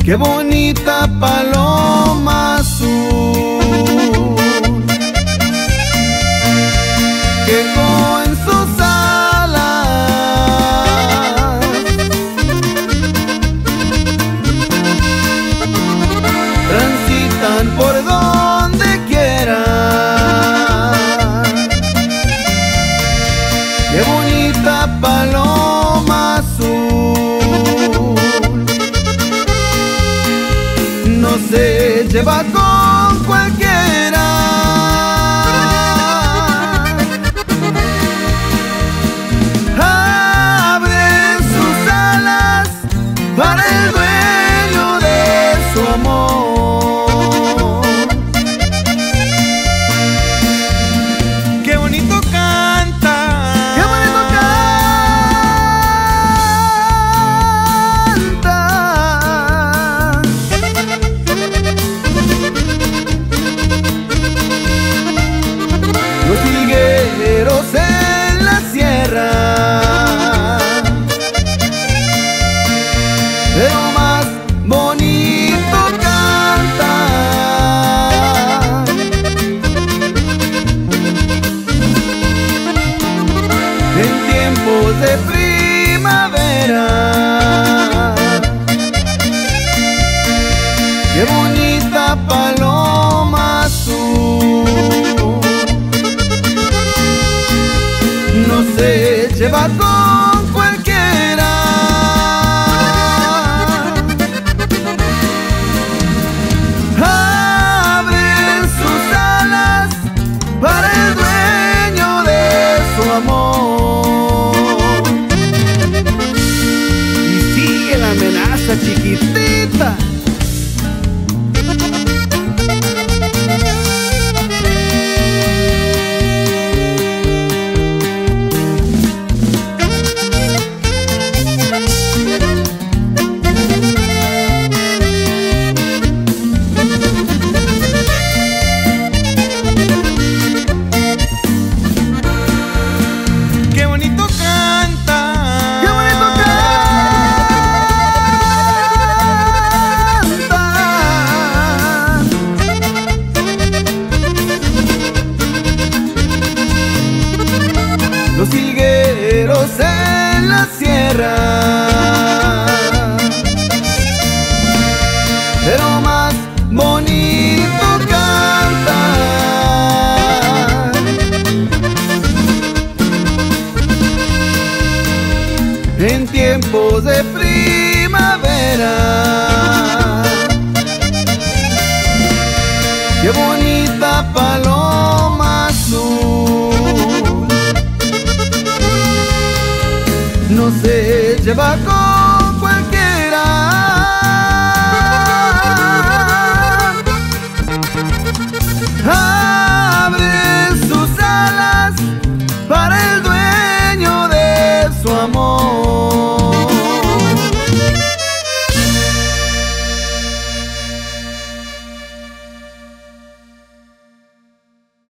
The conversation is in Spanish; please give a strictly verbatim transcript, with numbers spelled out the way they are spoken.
Qué bonita paloma azul, que con sus alas transitan por donde quiera. Qué bonita paloma azul, no se lleva con cualquiera. Abre sus alas para el dueño de su amor. Qué bonito canta, qué bonito canta. Los higueros en la sierra, pero más bonito cantan. En tiempos de primavera, qué bonita paloma azul, no se lleva con cualquiera. Abre sus alas para el dueño de su amor. Y sigue la amenaza, chiquitita. Qué bonito canta, qué bonito canta. Los higueros en la sierra, pero más bonito cantan. En tiempos de primavera,